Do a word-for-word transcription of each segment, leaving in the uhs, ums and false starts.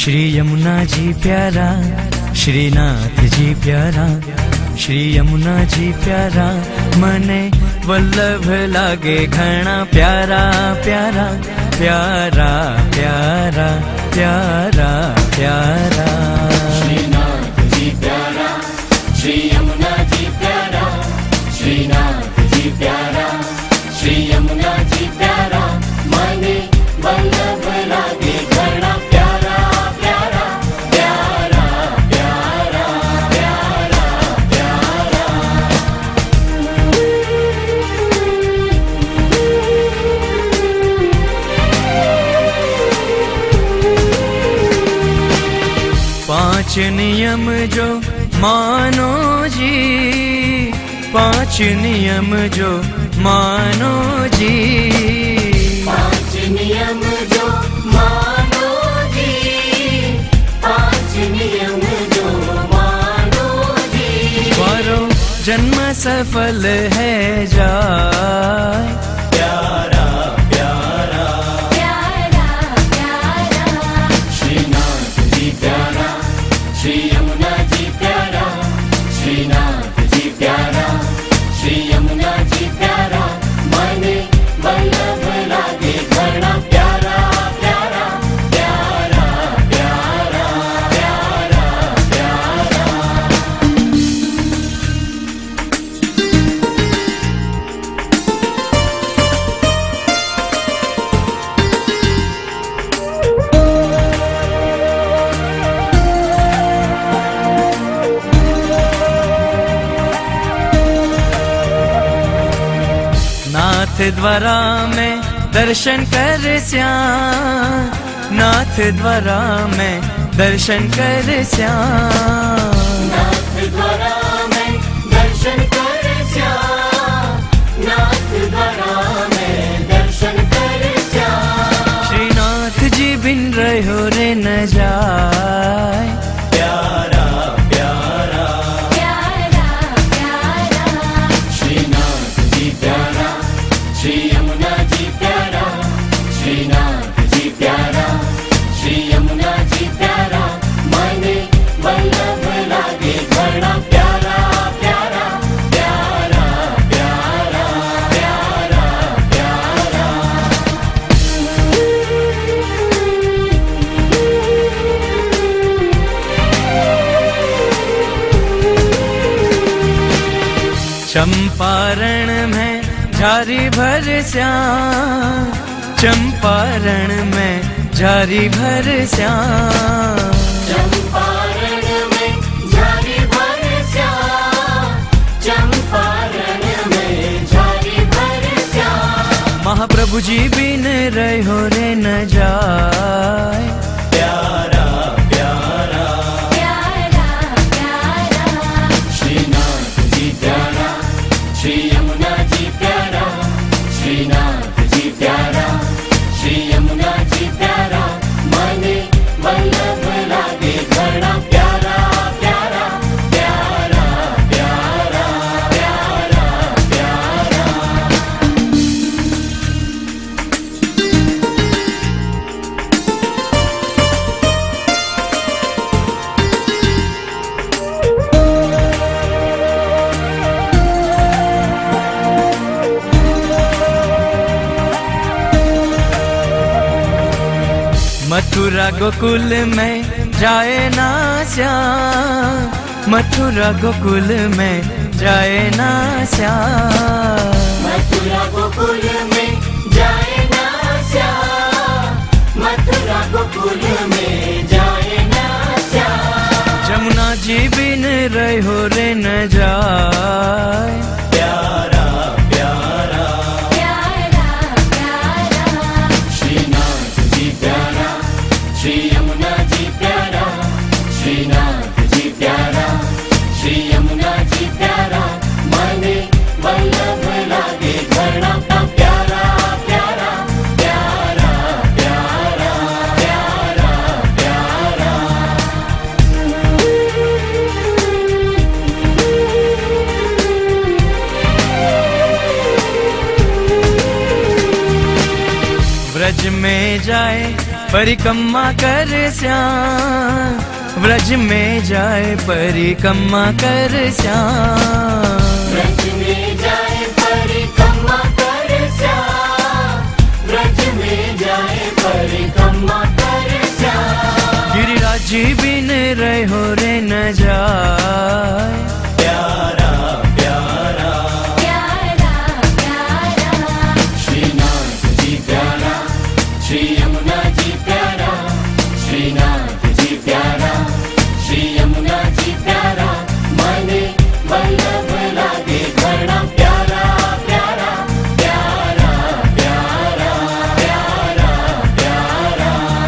श्री यमुना जी प्यारा, श्रीनाथ जी प्यारा, श्री यमुना जी प्यारा, मने वल्लभ लागे घना प्यारा प्यारा प्यारा प्यारा प्यारा प्यारा। श्रीनाथ जी प्यारा, श्री यमुना जी प्यारा, श्रीनाथ जी प्यारा, श्री यमुना जी प्यारा, मने वल्लभ लागे घना प्यारा प्यारा प्यारा प्यारा प्यारा प्यारा। पांच नियम जो मानो जी, पांच नियम जो मानो जी, पांच नियम जो मानो जी, पांच नियम जो मानो जी, बारो जन्म सफल है जाए प्यारा प्यारा प्यारा प्यारा। श्रीनाथ जी प्यारा, श्री यमुना जी प्यारा, श्रीनाथ जी प्यारा, श्री यमुना जी प्यारा, मने वल्लभ लागे घना प्यारा प्यारा प्यारा प्यारा प्यारा प्यारा। नाथ द्वारा में दर्शन कर श्याम, नाथ द्वारा में दर्शन कर श्याम, नाथ द्वारा में दर्शन कर श्याम, नाथ द्वारा में दर्शन कर श्याम। श्रीनाथ जी बिन रहो रे न जाए प्यारा प्यारा प्यारा प्यारा। श्रीनाथ जी प्यारा, श्री यमुना जी प्यारा, श्रीनाथ जी प्यारा, श्री यमुना जी प्यारा, मने वल्लभ लागे घना प्यारा प्यारा प्यारा प्यारा प्यारा प्यारा। चंपारण में झारी भर श्याम, चंपारण में झारी भर श्याम, चंपारण में झारी भर श्याम, चंपारण में झारी भर श्याम। महाप्रभु जी बिन रहो रे न जाए प्यारा प्यारा प्यारा प्यारा। श्रीनाथ जी प्यारा, श्री यमुना जी प्यारा, श्रीनाथ जी प्यारा, श्री यमुना जी प्यारा, मने वल्लभ लागे घना प्यारा प्यारा प्यारा प्यारा प्यारा प्यारा। मथुरा गोकुल में जाए ना श्याम, मथुरा गोकुल में जाए ना श्याम, मथुरा गोकुल में जाए ना श्याम, मथुरा गोकुल में जाए ना श्याम। जमुना जी बिन रहो रे न जाए प्यारा प्यारा प्यारा प्यारा। श्रीनाथ जी प्यारा, श्री यमुना जी प्यारा, श्रीनाथ जी प्यारा, श्री यमुना जी प्यारा, मने वल्लभ लागे घना प्यारा प्यारा प्यारा प्यारा प्यारा प्यारा। ब्रज में जाए परिक्रमा कर श्याम, व्रज में जाए परिक्रमा कर श्याम। व्रज में जाए परिक्रमा कर श्याम, व्रज में जाए परिक्रमा कर श्याम। गिरिराज बिन रहो रे न जाए, प्यारा प्यारा प्यारा प्यारा, श्रीनाथ जी प्यारा, श्री यमुना जी प्यारा, श्रीनाथ जी प्यारा, श्री यमुना जी प्यारा, माने वल्लभ लागे घना प्यारा प्यारा प्यारा प्यारा प्यारा प्यारा।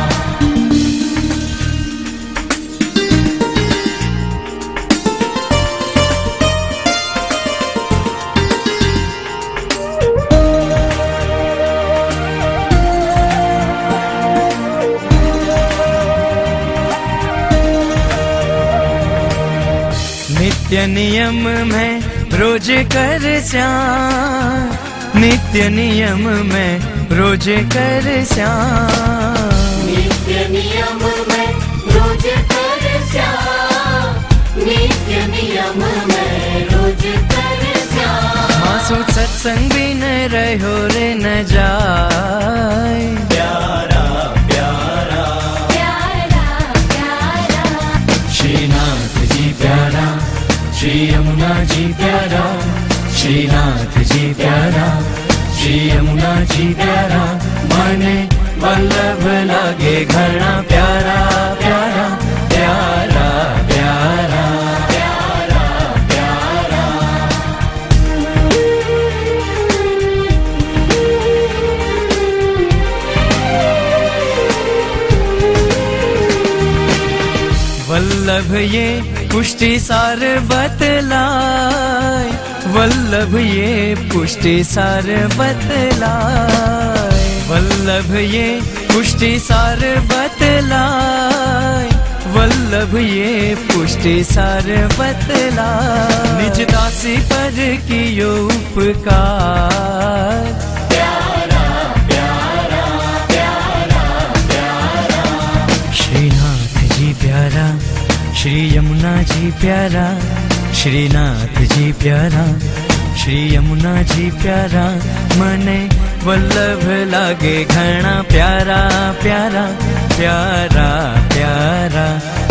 नित्य नियम में रोज कर श्याम, नित्य नियम में रोज कर श्याम। नित्य नियम में रोज कर श्याम, नित्य नियम में रोज कर श्याम। मासु सत्संग बिन रहो रे न जाए, प्यारा प्यारा प्यारा प्यारा, श्रीनाथ जी प्यारा, श्री यमुना जी प्यारा, श्रीनाथ जी प्यारा, श्री यमुना जी प्यारा, माने वल्लभ लागे घना प्यारा प्यारा प्यारा प्यारा प्यारा प्यारा। वल्लभ ये पुष्टि सार बतलाए, वल्लभ ये पुष्टि सार बतलाए, वल्लभ ये पुष्टि सार बतलाए, वल्लभ ये पुष्टि सार बतलाए। निज दासी पर कियो उपकार, प्यारा प्यारा प्यारा प्यारा, श्रीनाथ जी प्यारा, श्री यमुना जी प्यारा, श्रीनाथ जी प्यारा, श्री यमुना जी प्यारा, मने वल्लभ लागे घना प्यारा प्यारा प्यारा प्यारा।